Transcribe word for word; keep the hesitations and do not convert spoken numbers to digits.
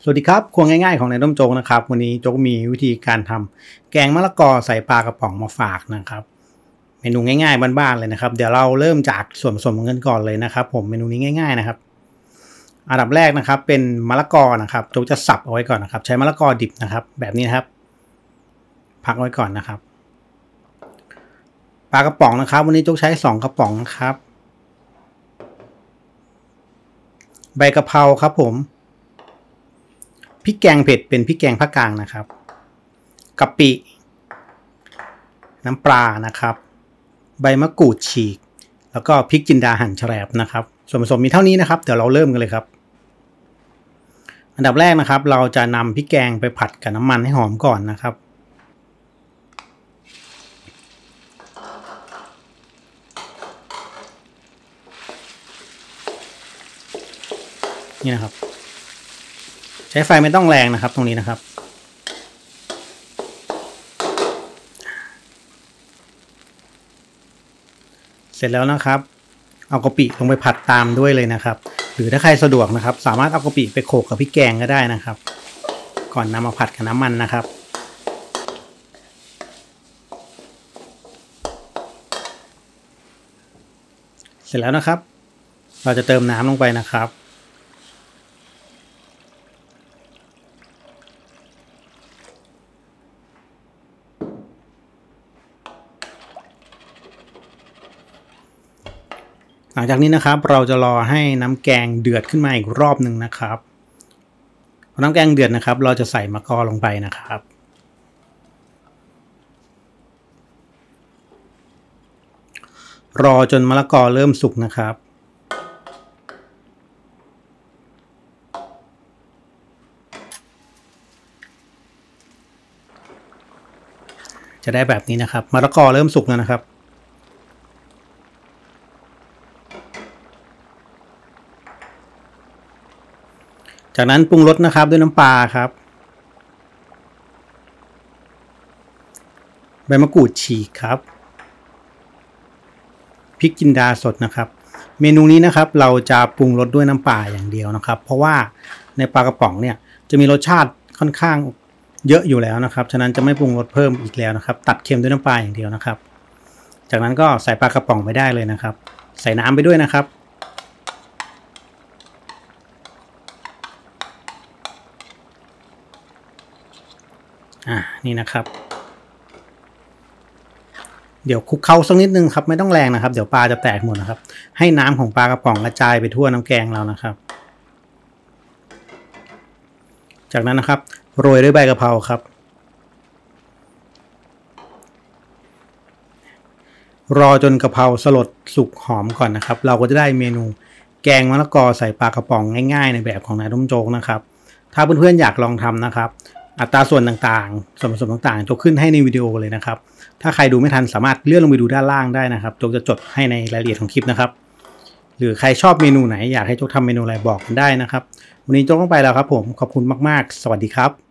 สวัสดีครับครัวง่ายๆของนายต้มโจ๊กนะครับวันนี้โจ๊กมีวิธีการทำแกงมะละกอใส่ปลากระป๋องมาฝากนะครับเมนูง่ายๆบ้านๆเลยนะครับเดี๋ยวเราเริ่มจากส่วนผสมกันก่อนเลยนะครับผมเมนูนี้ง่ายๆนะครับอันดับแรกนะครับเป็นมะละกอนะครับโจ๊กจะสับเอาไว้ก่อนนะครับใช้มะละกอดิบนะครับแบบนี้นะครับพักไว้ก่อนนะครับปลากระป๋องนะครับวันนี้โจ๊กใช้สองกระป๋องนะครับใบกะเพราครับผมพริกแกงเผ็ดเป็นพริกแกงภาคกลางนะครับกะปิน้ำปลานะครับใบมะกรูดฉีกแล้วก็พริกจินดาหั่นแฉลบนะครับส่วนผสมมีเท่านี้นะครับเดี๋ยวเราเริ่มกันเลยครับอันดับแรกนะครับเราจะนำพริกแกงไปผัดกับน้ำมันให้หอมก่อนนะครับนี่นะครับใช้ไฟไม่ต้องแรงนะครับตรงนี้นะครับเสร็จแล้วนะครับเอากะปิลงไปผัดตามด้วยเลยนะครับหรือถ้าใครสะดวกนะครับสามารถเอากะปิไปโขลกกับพริกแกงก็ได้นะครับก่อนนำมาผัดกับน้ำมันนะครับเสร็จแล้วนะครับเราจะเติมน้ำลงไปนะครับหลังจากนี้นะครับเราจะรอให้น้ำแกงเดือดขึ้นมาอีกรอบหนึ่งนะครับพอน้ำแกงเดือดนะครับเราจะใส่มะกอกลงไปนะครับรอจนมะละกอเริ่มสุกนะครับจะได้แบบนี้นะครับมะละกอเริ่มสุกแล้วนะครับจากนั้นปรุงรสนะครับด้วยน้ำปลาครับใบมะกรูดฉีกครับพริกจินดาสดนะครับเมนูนี้นะครับเราจะปรุงรสด้วยน้ำปลาอย่างเดียวนะครับเพราะว่าในปลากระป๋องเนี่ยจะมีรสชาติค่อนข้างเยอะอยู่แล้วนะครับฉะนั้นจะไม่ปรุงรสเพิ่มอีกแล้วนะครับตัดเค็มด้วยน้ำปลาอย่างเดียวนะครับจากนั้นก็ใส่ปลากระป๋องไปได้เลยนะครับใส่น้ำไปด้วยนะครับอ่านี่นะครับเดี๋ยวคลุกเคล้าสักนิดนึงครับไม่ต้องแรงนะครับเดี๋ยวปลาจะแตกหมดนะครับให้น้ำของปลากระป๋องกระจายไปทั่วน้ำแกงเรานะครับจากนั้นนะครับโรยด้วยใบกะเพราครับรอจนกะเพราสลดสุกหอมก่อนนะครับเราก็จะได้เมนูแกงมะละกอใส่ปลากระป๋องง่ายๆในแบบของนายต้มโจ๊กนะครับถ้าเพื่อนๆอยากลองทำนะครับอัตราส่วนต่างๆส่วนผสมต่างๆโจ๊กขึ้นให้ในวิดีโอเลยนะครับถ้าใครดูไม่ทันสามารถเลื่อนลงไปดูด้านล่างได้นะครับโจ๊กจะจดให้ในรายละเอียดของคลิปนะครับหรือใครชอบเมนูไหนอยากให้โจ๊กทำเมนูอะไรบอกกันได้นะครับวันนี้โจ๊กต้องไปแล้วครับผมขอบคุณมากๆสวัสดีครับ